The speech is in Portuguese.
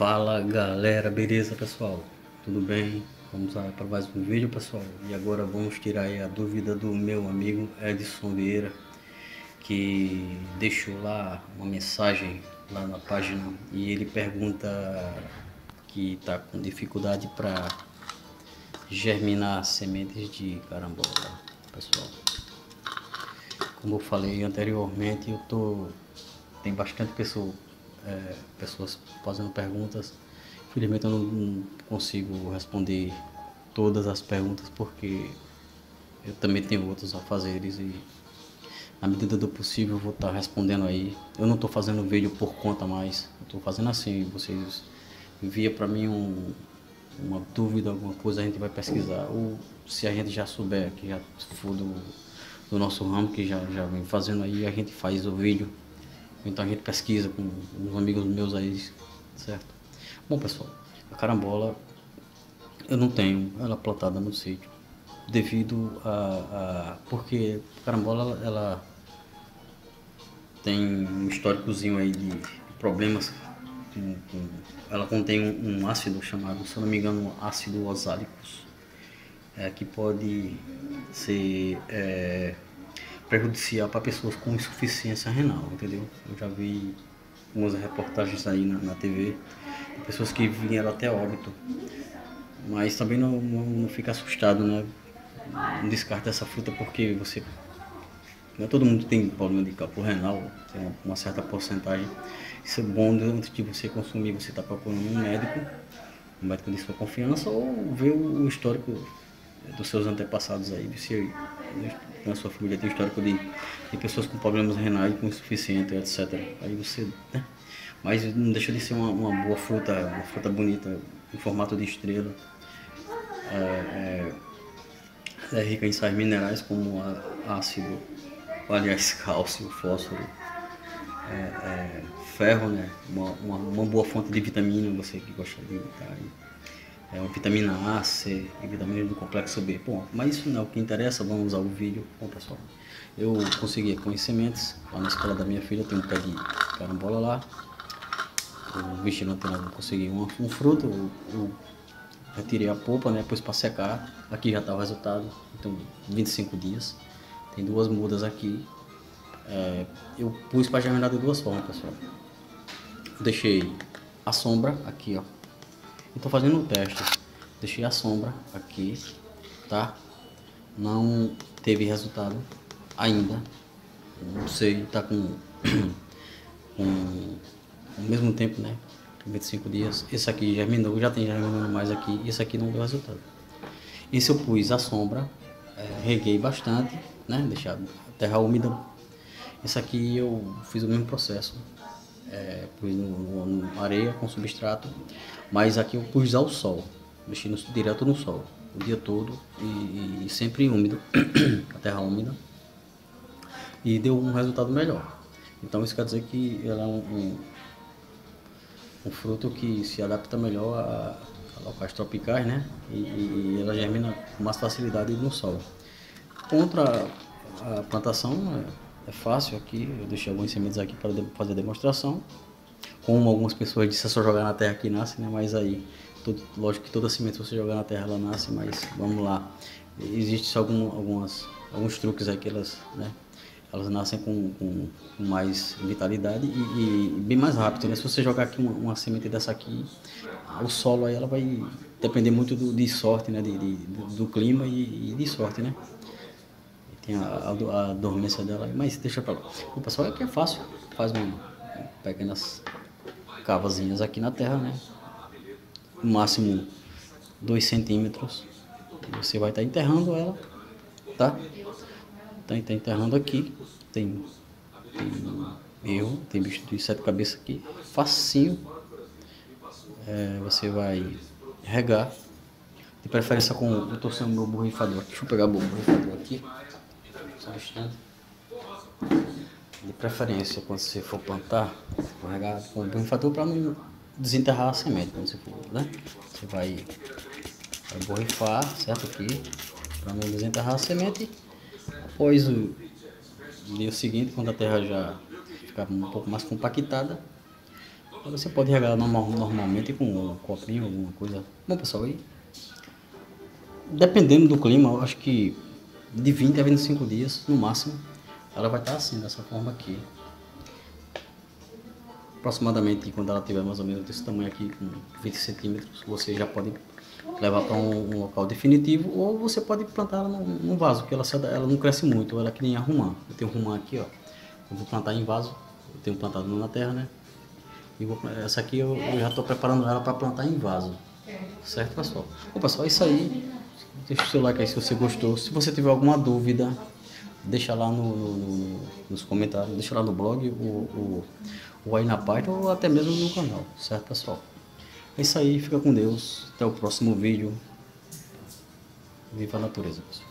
Fala galera, beleza pessoal? Tudo bem? Vamos lá para mais um vídeo pessoal. E agora vamos tirar aí a dúvida do meu amigo Edson Vieira, que deixou lá uma mensagem lá na página e ele pergunta que está com dificuldade para germinar sementes de carambola, pessoal. Como eu falei anteriormente, tem bastante pessoas fazendo perguntas. Infelizmente eu não consigo responder todas as perguntas porque eu também tenho outros afazeres e na medida do possível eu vou estar respondendo aí. Eu não estou fazendo vídeo por conta mais, eu estou fazendo assim, vocês envia para mim uma dúvida, alguma coisa, a gente vai pesquisar, ou se a gente já souber, que já for do nosso ramo, que já vem fazendo aí, a gente faz o vídeo. Então a gente pesquisa com uns amigos meus aí, certo? Bom pessoal, a carambola eu não tenho ela plantada no sítio, devido porque a carambola ela tem um históricozinho aí de problemas ela contém um ácido chamado, se eu não me engano, ácido oxálico, que pode ser prejudicial para pessoas com insuficiência renal, entendeu? Eu já vi umas reportagens aí na TV, de pessoas que vieram até óbito, mas também não fica assustado, né? Não descarta essa fruta porque não é todo mundo tem problema de cálculo renal, tem uma certa porcentagem. Isso é bom, antes de você consumir, você está procurando um médico de sua confiança, ou ver o histórico dos seus antepassados aí, se na sua família tem histórico de pessoas com problemas renais, com insuficiência, etc. Aí você, né? Mas não deixa de ser uma boa fruta, uma fruta bonita, em formato de estrela. É rica em sais minerais como ácido, aliás, cálcio, fósforo, ferro, né? Uma boa fonte de vitamina, você que gosta de vitamina A, C e vitamina do complexo B. Bom, mas isso não é o que interessa, vamos ao vídeo. Bom pessoal, eu consegui com as sementes, lá na escola da minha filha tem um pé de carambola lá. O bicho não tem nada, consegui um fruto, eu retirei a polpa, né, pus para secar. Aqui já está o resultado, então 25 dias. Tem duas mudas aqui. Eu pus para germinar de duas formas, pessoal. Eu deixei a sombra aqui, ó. Estou fazendo um teste. Deixei a sombra aqui, tá? Não teve resultado ainda. Não sei, tá com ao mesmo tempo, né? 25 dias. Esse aqui germinou, já tem germinando mais aqui. Esse aqui não deu resultado. Esse eu pus a sombra, reguei bastante, né? Deixar a terra úmida. Esse aqui eu fiz o mesmo processo. Pus no areia com substrato, mas aqui eu pus ao sol, mexi direto no sol o dia todo e sempre úmido, a terra úmida, e deu um resultado melhor. Então isso quer dizer que ela é um fruto que se adapta melhor a locais tropicais, né? E ela germina com mais facilidade no sol. Contra a plantação é fácil aqui, eu deixei algumas sementes aqui para fazer a demonstração. Como algumas pessoas disseram, é só jogar na terra que nasce, né? Mas aí, lógico que toda semente você jogar na terra ela nasce, mas vamos lá. Existem alguns truques aí que elas, né? Elas nascem com mais vitalidade e bem mais rápido, né? Se você jogar aqui uma semente dessa aqui, o solo aí ela vai depender muito de sorte, né? Do clima e de sorte, né? Tem a dormência dela, mas deixa pra lá. O pessoal aqui é fácil, faz pequenas cavazinhas aqui na terra, né? No máximo 2 centímetros. E você vai estar enterrando ela, tá? Tá enterrando aqui. Tem bicho de 7 cabeças aqui, facinho. Você vai regar, de preferência com, eu tô sem o meu borrifador. Deixa eu pegar o meu borrifador aqui. Só um instante. De preferência, quando você for plantar, vou regar com o borrifador para não desenterrar a semente. Quando você for, né? Você vai borrifar, certo? Aqui, para não desenterrar a semente. Após o dia seguinte, quando a terra já ficar um pouco mais compactada, Você pode regar normalmente com um copinho, alguma coisa. Bom, pessoal, aí, dependendo do clima, eu acho que de 20 a 25 dias, no máximo, ela vai estar assim, dessa forma aqui. Aproximadamente, quando ela tiver mais ou menos desse tamanho aqui, com 20 centímetros, você já pode levar para um local definitivo, ou você pode plantar ela num vaso, porque ela não cresce muito, ela é que nem a romã. Eu tenho romã aqui, ó. Eu vou plantar em vaso, eu tenho plantado na terra, né? E essa aqui eu já estou preparando ela para plantar em vaso. Certo, pessoal? Bom, pessoal, é isso aí. Deixa o seu like aí se você gostou. Se você tiver alguma dúvida, deixa lá nos comentários, deixa lá no blog, ou aí na página, ou até mesmo no canal. Certo, pessoal? É isso aí, fica com Deus. Até o próximo vídeo. Viva a natureza, pessoal.